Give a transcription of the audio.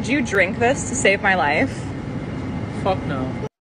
Did you drink this to save my life? Fuck no.